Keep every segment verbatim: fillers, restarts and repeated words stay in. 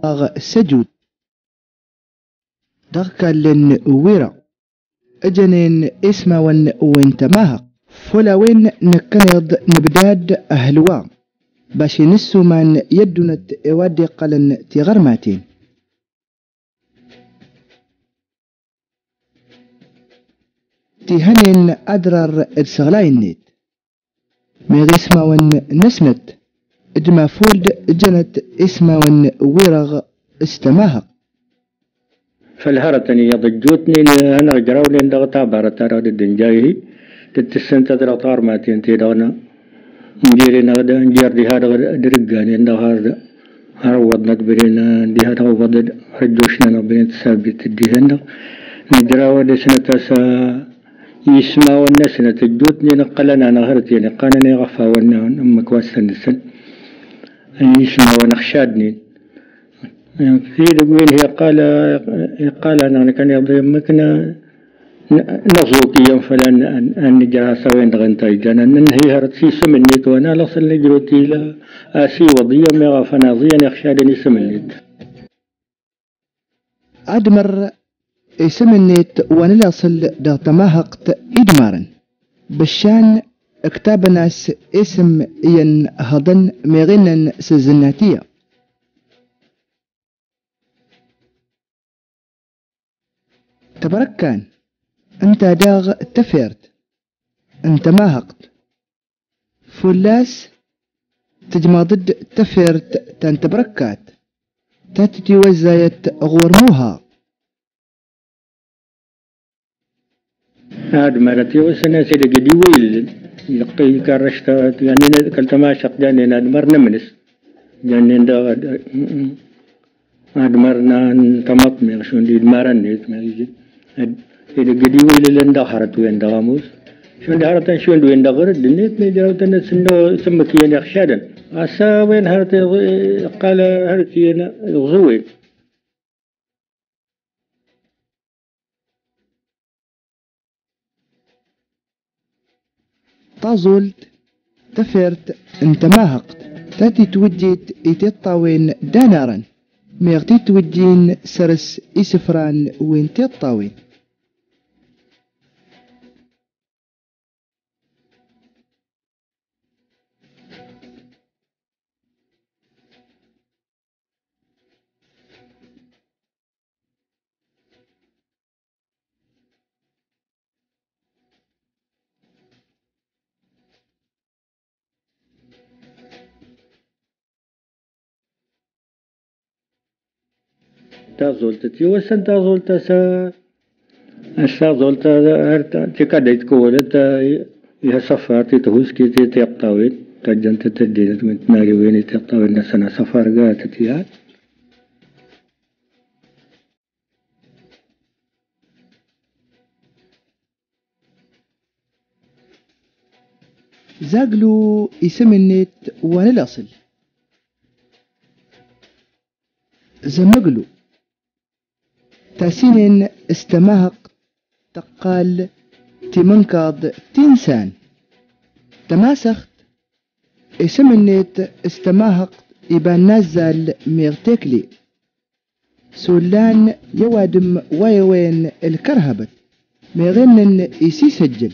سجود دغكالن ويرا أجنين اسما ون وينتماها فلوين نكنيض نبداد أهلوا باش نسو من يدنت إوادي قلن تغرماتين تهنين أدرر السغلاين نيت ميغ اسما ون نسنت اجما فولد جنت اسما ون ويرغ استماها فالهرتني يضجوتني أنا جراولي ندغ تابارة ترى الدنجاي تتسنت ترى طار ما تنتي دونا نجيري نغدا نجير دي هذا درقاني ندغ هذا هروض نقبرين دي هذا وضد رجوشنا نقبرين تثابت دي هندغ نجراولي سنة سا يسمع والناس تجوتني نقلنا نهرتي نقلنا غفا ون أمك واسندسن يسمع ونخشادني في دقوين هي قال قال أنا كان يضي مكنا نغزوك يوم فلان أن نجرها سوين دغنتاي جانا ننهي هرت في سمنيت وأنا لصل نجروتي لا آسي وضية مغا فناضيا يخشادني سمنيت أدمر سمنيت وانا لاصل دغتماهقت إدمارا بشان اكتاب ناس اسم ين هضن مغنن سزناتية تبركان انت داغ تفيرت انت ماهقت فلاس تجمع ضد تفيرت تنتبركات تاتتي وزايت غورموها هاد مرتي وسنة سيدة قدي ويل يقطي كارشتا يعني كلت ما شق جاني ناد مرنا منس جاني ندا هاد مرنا تمط من شون دي مرن نيت ما يجي سيدة قدي ويل لندا حرت وين دغاموس شون دي حرت شون دي وين دغرد نيت ما جرى تنا سنو سمكين يخشادن عسا وين حرت قال حرتين غزوين تازولت تفرت انت ماهقت تاتي توجيت ايتطاوين دانارا ميغتي توجين سرس اسفران وين تطاوين تازولت تيوسن تازولت سا السازولت تكاديت كولت يها سفارتي تهوس كي تيقطاوين تجنت تدينت من تناري وين تيقطاوين نسنا سفار قالت تيها زاقلو اسم النت وانا الاصل زمقلو تاسين استماهق تقال تمنكض تنسان تماسخت اسم النت استماهق يبان نزل ميغتكلي سولان يوادم ويوين الكرهبت ميغنن يسي سجل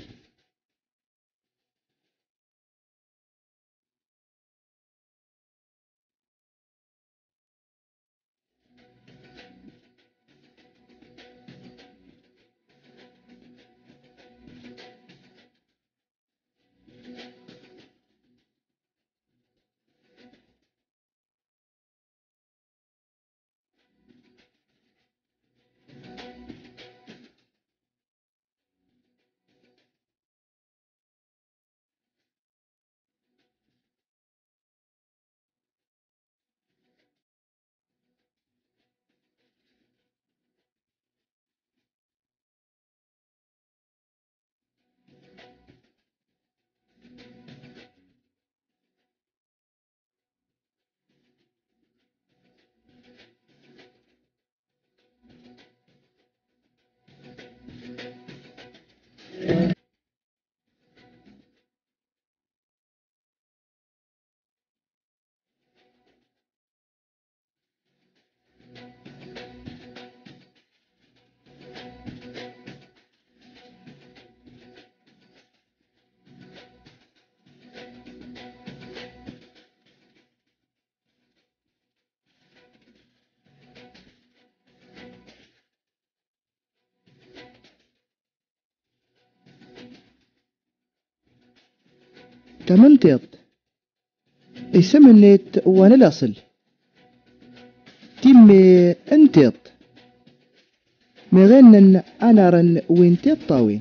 تمنتيط اسم النت وانا الاصل تيمي انتيط مغنن انا رن وينتيط طاوين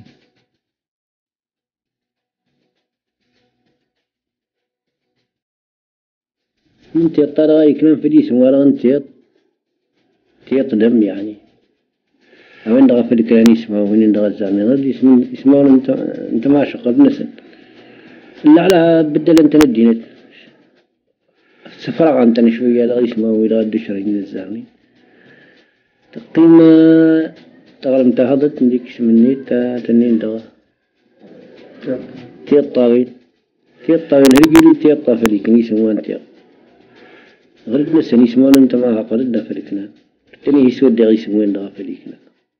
انتيط ترى يكلم في الاسم ولا انتيط تيط دم يعني وين دغا في الكلام اسمه وين دغا الزعمي غير اسم اسمه انت انت ما شغل نسل لا على بدل انت ندينت سفرغ انت شويه دغا اسمه ولا دشرين الزعمي تقيم تغلب انتهضت نديك اسم النيت تنين دغا تيط طاوين تيط طاوين رجلي تيط طافريك نيسم وان تيط غير نسل اسمه انت ما قرد دفركنا تاني يسود دغا اسم وين دغا فريكنا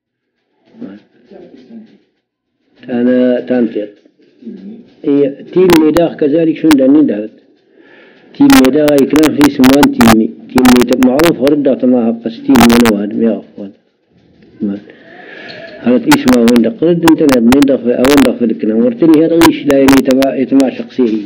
أنا تانتيط إيه تيم ميداخ كذلك شون دانين دهت تيم ميداخ يكلم في اسموان تيمي تيمي معروف ورده تماها بس تيم منواد ميافون ما هذا اسمه وين دقرد انت وين دخ وين دخ في الكلام ورتني هذا ايش لا يتبع يتبع شخصيه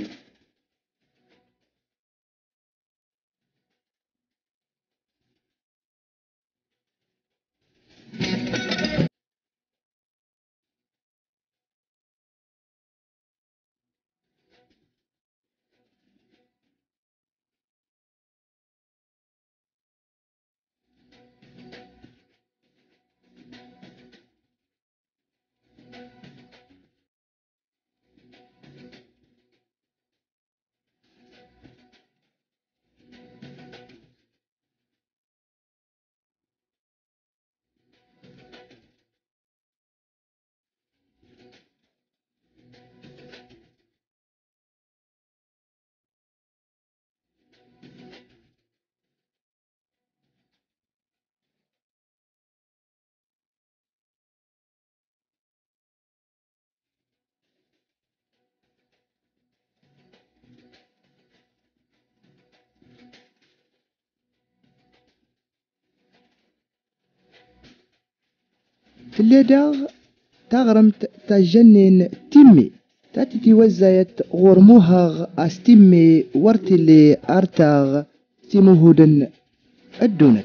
في الليداغ تغرمت تجنن تيمي تاتي وزايت غرموها استيمي ورتي اللي ارتاغ تيموهودن الدونت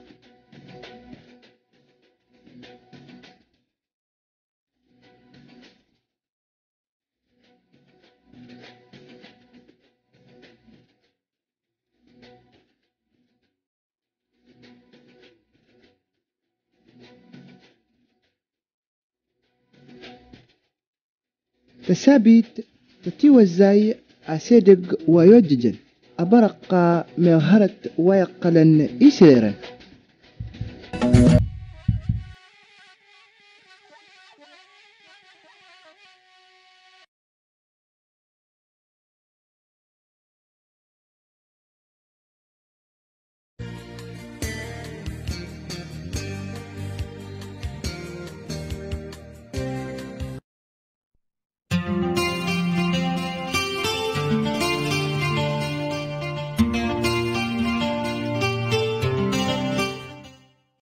تثابت تتوزاي أسيدق ويوججن أبرق مهرت ويقلن إسيرا